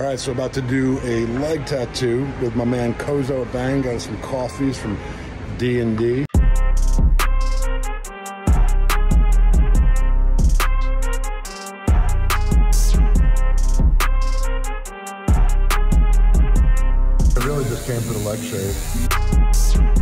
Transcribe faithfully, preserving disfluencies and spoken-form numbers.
All right, so about to do a leg tattoo with my man Kozo at Bang. Got us some coffees from D and D. I really just came for the leg shave.